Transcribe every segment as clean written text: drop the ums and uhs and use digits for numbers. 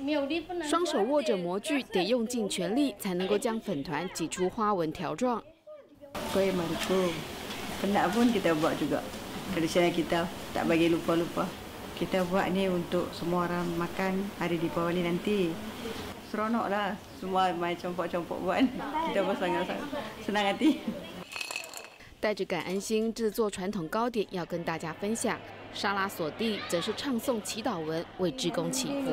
双手握着模具，得用尽全力才能够将粉团挤出花纹条状。 Kue Maroko, penat pun kita buat juga. Tradisional kita tak bagi lupa-lupa. Kita buat ni untuk semua orang makan hari Deepawali nanti. Seronoklah semua main campur-campur buat. Kita pun sangat senang hati. 带着感恩心制作传统糕点，要跟大家分享。沙拉索蒂则是唱诵祈祷文，为志工祈福。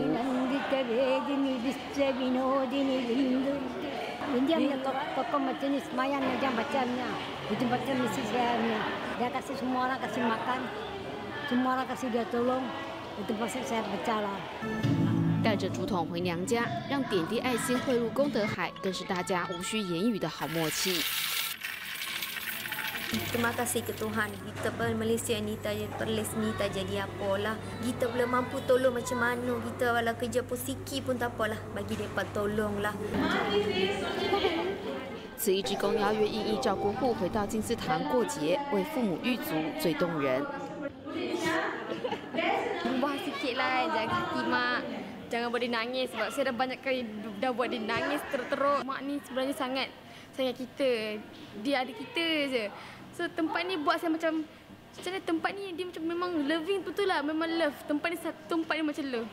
Tokoh macam ni semayan aja bacanya. Itu baca misi saya. Dia kasih semua orang kasih makan, semua orang kasih dia tolong. Itu pasti saya baca lah. 带着竹筒回娘家，让点滴爱心汇入功德海，更是大家无需言语的好默契。 Terima kasih ke Tuhan, kita Malaysia ni Perlis ni tak jadi apalah. Kita boleh mampu tolong macam mana, kita walau kerja pun sikit pun tak apalah, bagi mereka tolonglah. 此一志工邀约一一照顾户回到金丝堂过节，为父母浴足最动人。 Ubah sikitlah, jaga hati mak. Jangan buat dia nangis sebab saya dah banyak kali dah buat dia nangis terus. Mak ni sebenarnya sangat kita. Dia ada kita je. So tempat ni buat saya macam tempat ni dia macam memang loving betul lah, memang love. Tempat ni tempat ni macam love.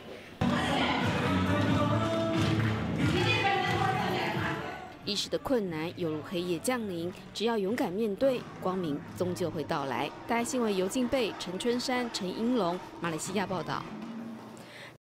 一时的困难犹如黑夜降临，只要勇敢面对，光明终究会到来。大爱新闻尤敬贝、陈春山、陈英龙，马来西亚报道。